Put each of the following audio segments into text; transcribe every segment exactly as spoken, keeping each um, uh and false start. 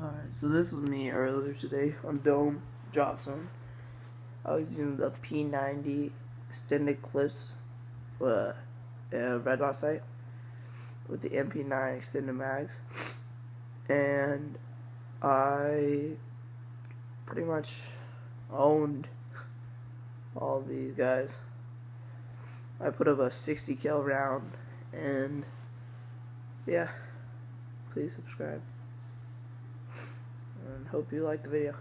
Alright, so this was me earlier today on Dome Drop Zone. I was using the P ninety extended clips uh, uh, red dot sight with the M P nine extended mags, and I pretty much owned all these guys. I put up a sixty cal round, and yeah, please subscribe and hope you like the video.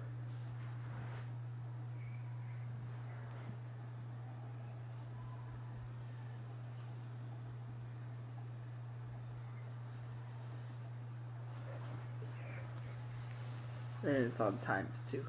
And it's on times too.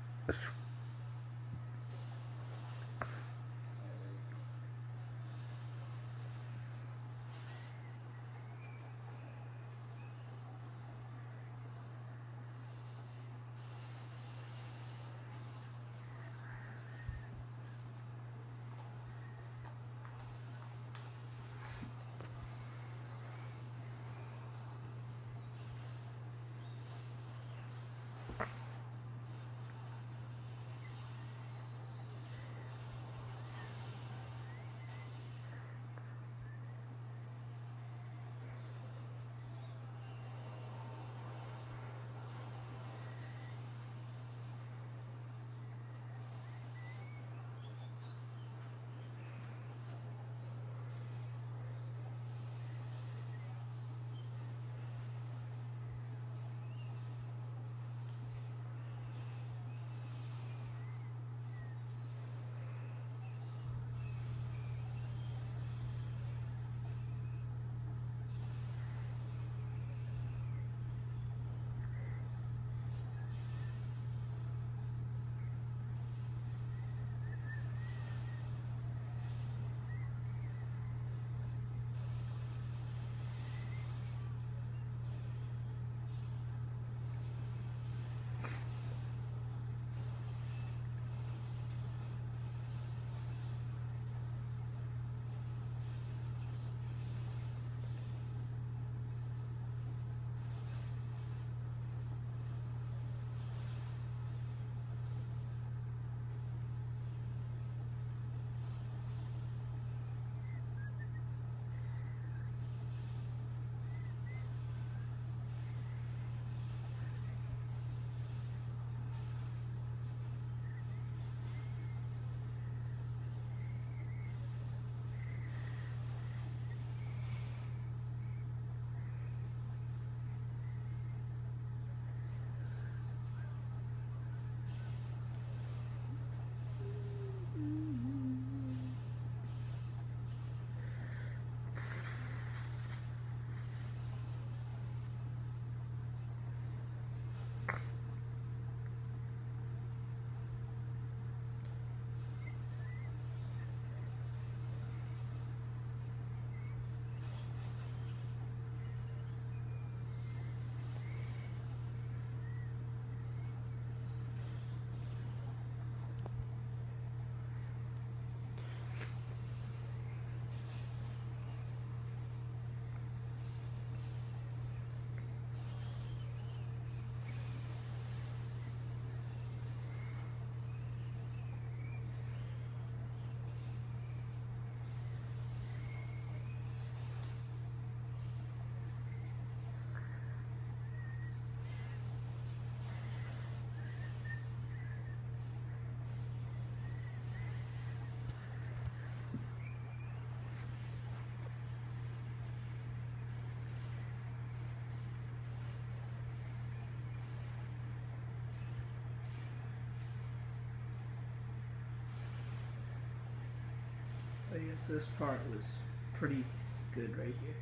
I guess this part was pretty good right here.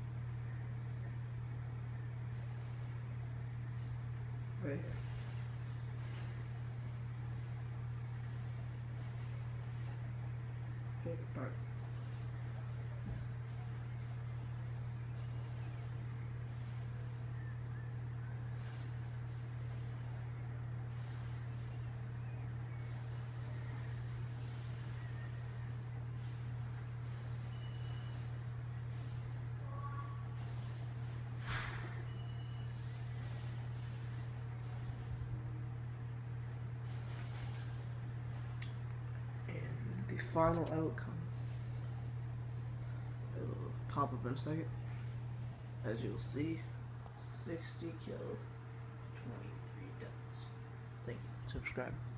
Right here. Favorite part. the final outcome. It will pop up in a second. As you'll see, sixty kills, twenty-three deaths. Thank you. Subscribe.